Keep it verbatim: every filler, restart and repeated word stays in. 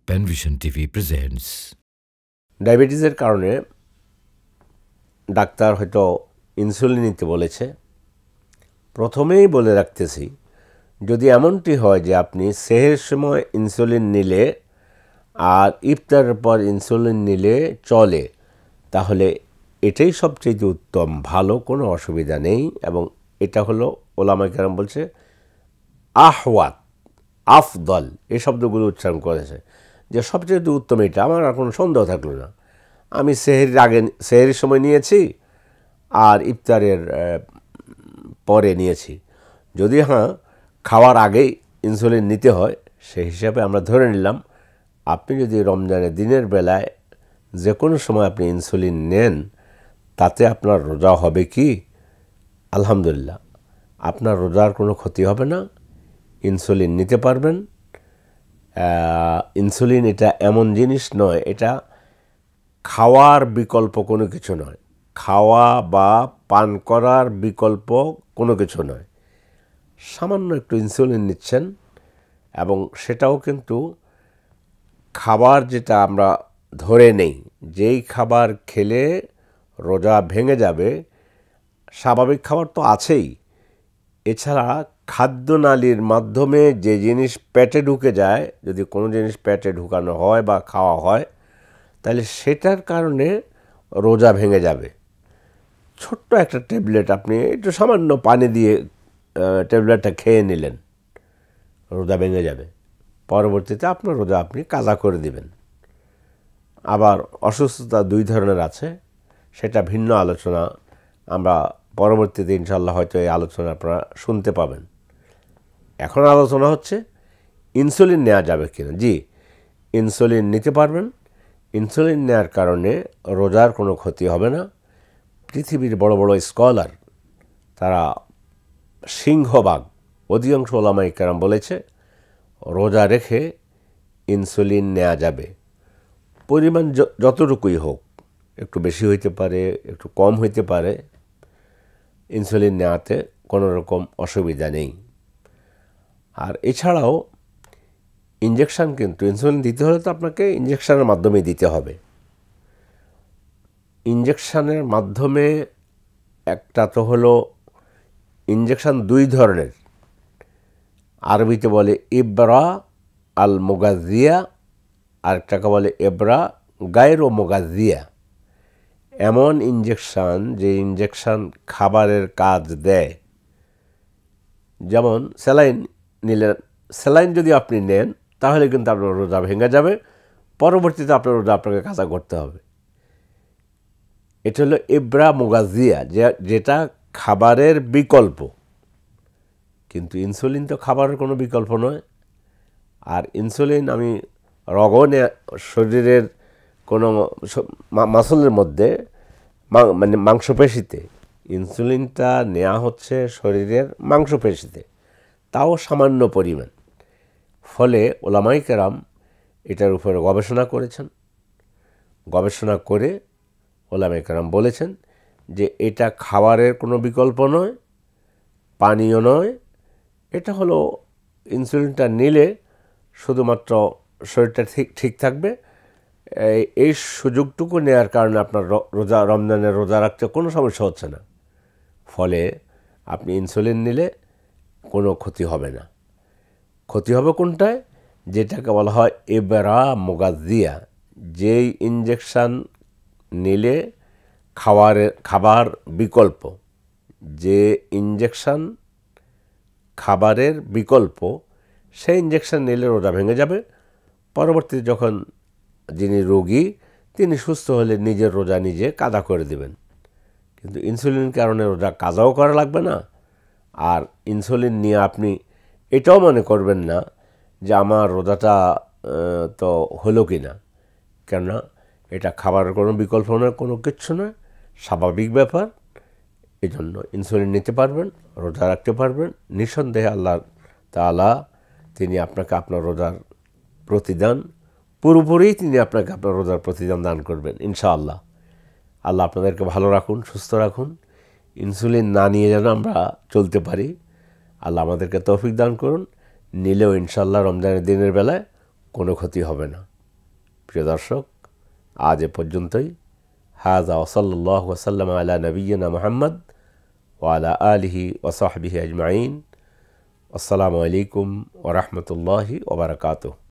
Penvision TV presents ডায়াবেটিসের কারণে doctor হয়তো ইনসুলিন নিতে বলেছে। প্রথমেই বলে রাখতেছি, যদি এমনটি হয় যে আপনি সেহের সময় ইনসুলিন নিলে আর ইফতারের পর ইনসুলিন নিলে চলে, তাহলে এটাই সবচেয়ে উত্তম, ভালো, কোনো অসুবিধা নেই। এবং এটা হলো ওলামায়ে কেরাম বলছে আহওয়াত, আফদল, এই শব্দগুলো উচ্চারণ করেছে যে সবচেয়ে উত্তম এটা। আমার আর কোনো সন্দেহ থাকলো না, আমি সেহেরির আগে সেহেরির সময় নিয়েছি আর ইফতারের পরে নিয়েছি। যদি হ্যাঁ খাওয়ার আগেই ইনসুলিন নিতে হয়, সেই হিসাবে আমরা ধরে নিলাম আপনি যদি রমজানের দিনের বেলায় যে কোনো সময় আপনি ইনসুলিন নেন, তাতে আপনার রোজা হবে কি? আলহামদুলিল্লাহ, আপনার রোজার কোনো ক্ষতি হবে না, ইনসুলিন নিতে পারবেন। ইনসুলিন এটা এমন জিনিস নয়, এটা খাওয়ার বিকল্প কোনো কিছু নয়, খাওয়া বা পান করার বিকল্প কোনো কিছু নয়। সামান্য একটু ইনসুলিন নিচ্ছেন, এবং সেটাও কিন্তু খাবার যেটা আমরা ধরে নেই, যেই খাবার খেলে রোজা ভেঙে যাবে, স্বাভাবিক খাবার তো আছেই, এছাড়া খাদ্যনালীর মাধ্যমে যে জিনিস পেটে ঢুকে যায়, যদি কোনো জিনিস পেটে ঢুকানো হয় বা খাওয়া হয়, তাহলে সেটার কারণে রোজা ভেঙে যাবে। ছোট্ট একটা ট্যাবলেট আপনি একটু সামান্য পানি দিয়ে ট্যাবলেটটা খেয়ে নিলেন, রোজা ভেঙে যাবে। পরবর্তীতে আপনার রোজা আপনি কাজা করে দিবেন। আবার অসুস্থতা দুই ধরনের আছে, সেটা ভিন্ন আলোচনা, আমরা পরবর্তীতে ইনশাল্লাহ হয়তো এই আলোচনা আপনারা শুনতে পাবেন। এখন আলোচনা হচ্ছে ইনসুলিন নেওয়া যাবে কিনা। জি, ইনসুলিন নিতে পারবেন। ইনসুলিন নেওয়ার কারণে রোজার কোনো ক্ষতি হবে না। পৃথিবীর বড় বড় স্কলার, তারা সিংহভাগ, অধিকাংশ ওলামায়ে কেরাম বলেছে রোজা রেখে ইনসুলিন নেওয়া যাবে। পরিমাণ যতটুকুই হোক, একটু বেশি হইতে পারে, একটু কম হইতে পারে, ইনসুলিন নেওয়াতে কোনো রকম অসুবিধা নেই। আর এছাড়াও ইঞ্জেকশান, কিন্তু ইনসুলিন দিতে হলে তো আপনাকে ইঞ্জেকশানের মাধ্যমে দিতে হবে। ইঞ্জেকশানের মাধ্যমে একটা তো হলো, ইঞ্জেকশান দুই ধরনের, আরবিতে বলে ইবরা আল মুগাজিয়া, আরেকটাকে বলে ইবরা গায়রো মুগাজিয়া। এমন ইঞ্জেকশান যে ইঞ্জেকশান খাবারের কাজ দেয়, যেমন স্যালাইন নিলেন, স্যালাইন যদি আপনি নেন তাহলে কিন্তু আপনার রোজা ভেঙে যাবে, পরবর্তীতে আপনার রোজা আপনাকে কাজা করতে হবে। এটা হলো ইবরা মুগাজিয়া, যেটা খাবারের বিকল্প। কিন্তু ইনসুলিন তো খাবারের কোনো বিকল্প নয়। আর ইনসুলিন আমি রগনে, শরীরের কোনো মাসলের মধ্যে, মানে মাংসপেশিতে ইনসুলিনটা নেওয়া হচ্ছে শরীরের মাংসপেশিতে, তাও সামান্য পরিমাণ। ফলে ওলামায়ে কেরাম এটার উপরে গবেষণা করেছেন। গবেষণা করে ওলামায়ে কেরাম বলেছেন যে এটা খাবারের কোনো বিকল্প নয়, পানীয় নয়। এটা হলো ইনসুলিনটা নিলে শুধুমাত্র শরীরটা ঠিক ঠিক থাকবে। এই সুযোগটুকু নেওয়ার কারণে আপনার রোজা, রমজানের রোজা রাখতে কোনো সমস্যা হচ্ছে না। ফলে আপনি ইনসুলিন নিলে কোনো ক্ষতি হবে না। ক্ষতি হবে কোনটায়? যেটাকে বলা হয় ইবরা মুগাজিয়া, যেই ইঞ্জেকশান নিলে খাওয়ারের খাবার বিকল্প, যে ইঞ্জেকশান খাবারের বিকল্প, সেই ইঞ্জেকশান নিলে রোজা ভেঙে যাবে। পরবর্তীতে যখন যিনি রোগী, তিনি সুস্থ হলে নিজের রোজা নিজে কাজা করে দেবেন। কিন্তু ইনসুলিন কারণে রোজা কাজাও করা লাগবে না। আর ইনসুলিন নিয়ে আপনি এটাও মনে করবেন না যে আমার রোজাটা তো হলো কি না, কেননা এটা খাবারের কোনো বিকল্প নয়, কোনো কিচ্ছু নয়, স্বাভাবিক ব্যাপার। এই জন্য ইনসুলিন নিতে পারবেন, রোজা রাখতে পারবেন। নিঃসন্দেহে আল্লাহ তাআলা তিনি আপনাকে আপনার রোজার প্রতিদান, পুরোপুরি তিনি আপনাকে আপনার রোজার প্রতিদান দান করবেন ইনশাআল্লাহ। আল্লাহ আপনাদেরকে ভালো রাখুন, সুস্থ রাখুন। ইনসুলিন না নিয়ে যেন আমরা চলতে পারি, আল্লাহ আমাদেরকে তৌফিক দান করুন। নিলেও ইনশাআল্লাহ রমজানের দিনের বেলায় কোনো ক্ষতি হবে না। প্রিয় দর্শক, আজ এ পর্যন্তই। হাযা ওয়া সাল্লাল্লাহু ওয়া সাল্লামা আলা নাবিয়্যিনা মুহাম্মদ ওয়া আলা আলিহি ওয়া সাহবিহি আজমাইন। আসসালামু আলাইকুম ওয়া রাহমাতুল্লাহি ওয়া বারাকাতুহু।